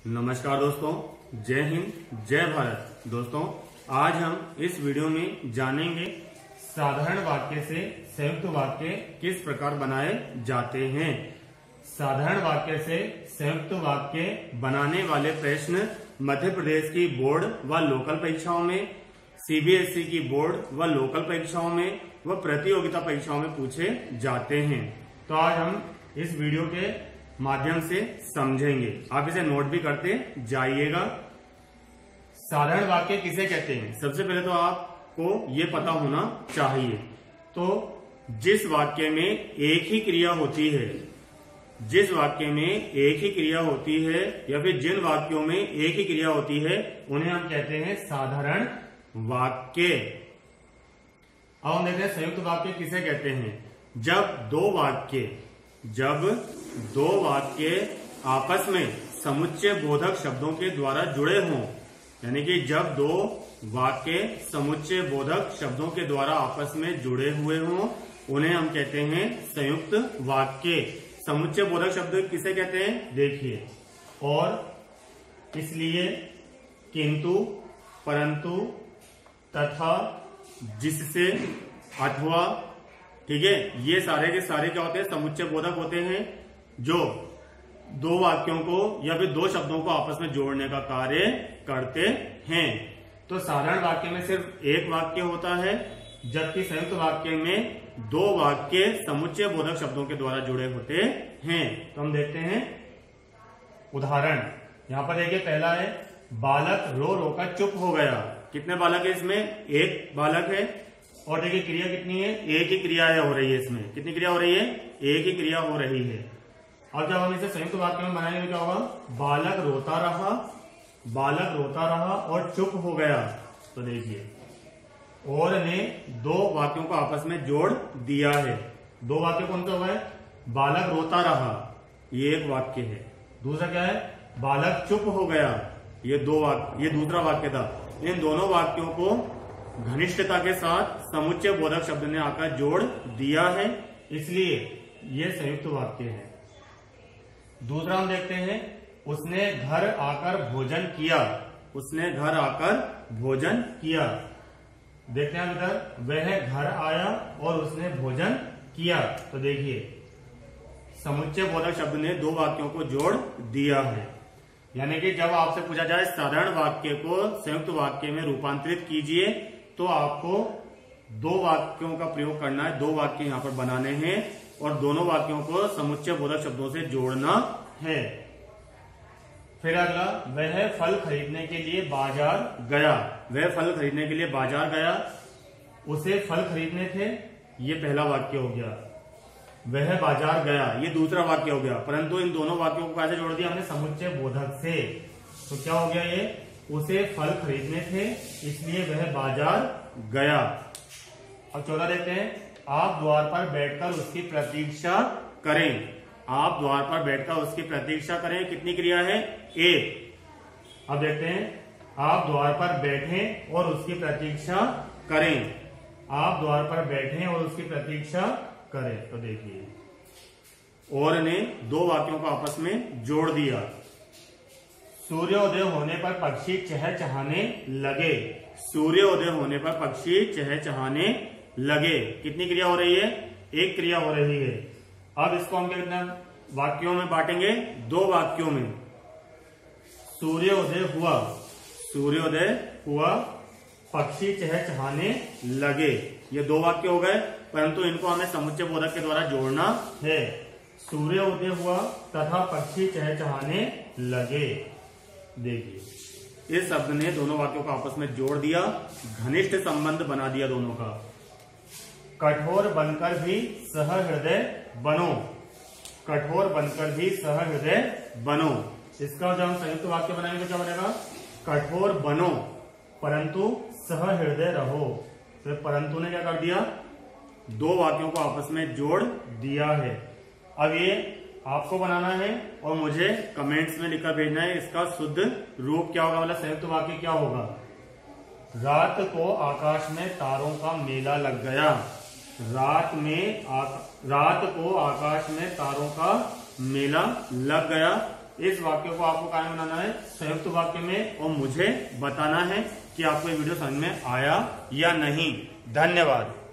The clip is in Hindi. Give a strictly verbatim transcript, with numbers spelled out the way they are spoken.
नमस्कार दोस्तों, जय हिंद, जय भारत। दोस्तों, आज हम इस वीडियो में जानेंगे साधारण वाक्य से संयुक्त वाक्य किस प्रकार बनाए जाते हैं। साधारण वाक्य से संयुक्त वाक्य बनाने वाले प्रश्न मध्य प्रदेश की बोर्ड व लोकल परीक्षाओं में, सीबीएसई की बोर्ड व लोकल परीक्षाओं में व प्रतियोगिता परीक्षाओं में पूछे जाते हैं। तो आज हम इस वीडियो के माध्यम से समझेंगे। आप इसे नोट भी करते जाइएगा। साधारण वाक्य किसे कहते हैं, सबसे पहले तो आपको ये पता होना चाहिए। तो जिस वाक्य में एक ही क्रिया होती है, जिस वाक्य में एक ही क्रिया होती है या फिर जिन वाक्यों में एक ही क्रिया होती है उन्हें हम कहते हैं साधारण वाक्य। अब हम देखते हैं संयुक्त वाक्य किसे कहते हैं। जब दो वाक्य जब दो वाक्य आपस में समुच्चय बोधक शब्दों के द्वारा जुड़े हों, यानी कि जब दो वाक्य समुच्चय बोधक शब्दों के द्वारा आपस में जुड़े हुए हों उन्हें हम कहते हैं संयुक्त वाक्य। समुच्चय बोधक शब्द किसे कहते हैं, देखिए। और, इसलिए, किंतु, परंतु, तथा, जिससे, अथवा, ठीक है, ये सारे के सारे क्या होते हैं, समुच्चय बोधक होते हैं जो दो वाक्यों को या फिर दो शब्दों को आपस में जोड़ने का कार्य करते हैं। तो साधारण वाक्य में सिर्फ एक वाक्य होता है, जबकि संयुक्त वाक्य में दो वाक्य समुच्चय बोधक शब्दों के द्वारा जुड़े होते हैं। तो हम देखते हैं उदाहरण। यहां पर देखिए, पहला है बालक रो रो कर चुप हो गया। कितने बालक है इसमें, एक बालक है। और देखिए क्रिया कितनी है, एक ही क्रिया है हो रही है इसमें। कितनी क्रिया हो रही है, एक ही क्रिया हो रही है। अब जब हम इसे संयुक्त वाक्य में बनाएंगे क्या होगा, बालक रोता रहा, बालक रोता रहा और चुप हो गया। तो देखिए, और ने दो वाक्यों को आपस में जोड़ दिया है। दो वाक्य कौन सा हुआ है, बालक रोता रहा, ये एक वाक्य है। दूसरा क्या है, बालक चुप हो गया, ये दो वाक्य, ये दूसरा वाक्य था। इन दोनों वाक्यों को घनिष्ठता के साथ समुच्चय बोधक शब्द ने आकर जोड़ दिया है, इसलिए ये संयुक्त वाक्य है। दूसरा हम देखते हैं, उसने घर आकर भोजन किया। उसने घर आकर भोजन किया। देखते हैं इधर, वह घर आया और उसने भोजन किया। तो देखिए, समुच्चय बोधक शब्द ने दो वाक्यों को जोड़ दिया है। यानी कि जब आपसे पूछा जाए साधारण वाक्य को संयुक्त वाक्य में रूपांतरित कीजिए, तो आपको दो वाक्यों का प्रयोग करना है। दो वाक्य यहाँ पर बनाने हैं और दोनों वाक्यों को समुच्चय बोधक शब्दों से जोड़ना है। फिर अगला, वह फल खरीदने के लिए बाजार गया। वह फल खरीदने के लिए बाजार गया, उसे फल खरीदने थे, ये पहला वाक्य हो गया। वह बाजार गया, ये दूसरा वाक्य हो गया। परंतु इन दोनों वाक्यों को कैसे जोड़ दिया हमने, समुच्चय बोधक से। तो क्या हो गया, ये उसे फल खरीदने थे इसलिए वह बाजार गया। अब चौथा देखते हैं, आप द्वार पर बैठकर उसकी प्रतीक्षा करें। आप द्वार पर बैठकर उसकी प्रतीक्षा करें, कितनी क्रिया है, एक। अब देखते हैं, आप द्वार पर बैठें और उसकी प्रतीक्षा करें। आप द्वार पर बैठें और उसकी प्रतीक्षा करें। तो देखिए, और ने दो वाक्यों को आपस में जोड़ दिया। सूर्योदय होने पर पक्षी चहचहाने लगे। सूर्योदय होने पर पक्षी चहचहाने लगे, कितनी क्रिया हो रही है, एक क्रिया हो रही है। अब इसको हम क्या वाक्यों में बांटेंगे, दो वाक्यों में। सूर्योदय हुआ, सूर्योदय हुआ, पक्षी चहचहाने लगे, ये दो वाक्य हो गए। परंतु इनको हमें समुच्चय बोधक के द्वारा जोड़ना है। सूर्योदय हुआ तथा पक्षी चहचहाने लगे। देखिए, इस शब्द ने दोनों वाक्यों को आपस में जोड़ दिया, घनिष्ठ संबंध बना दिया दोनों का। कठोर बनकर भी सहृदय बनो। कठोर बनकर भी सहृदय बनो, इसका जब हम संयुक्त वाक्य बनाएंगे तो क्या बनेगा, कठोर बनो परंतु सहृदय रहो। तो परंतु ने क्या कर दिया, दो वाक्यों को आपस में जोड़ दिया है। अब ये आपको बनाना है और मुझे कमेंट्स में लिखकर भेजना है इसका शुद्ध रूप क्या होगा, मतलब संयुक्त वाक्य क्या होगा। रात को आकाश में तारों का मेला लग गया। रात में आ, रात को आकाश में तारों का मेला लग गया। इस वाक्य को आपको कायम बनाना है संयुक्त वाक्य में और मुझे बताना है कि आपको ये वीडियो समझ में आया या नहीं। धन्यवाद।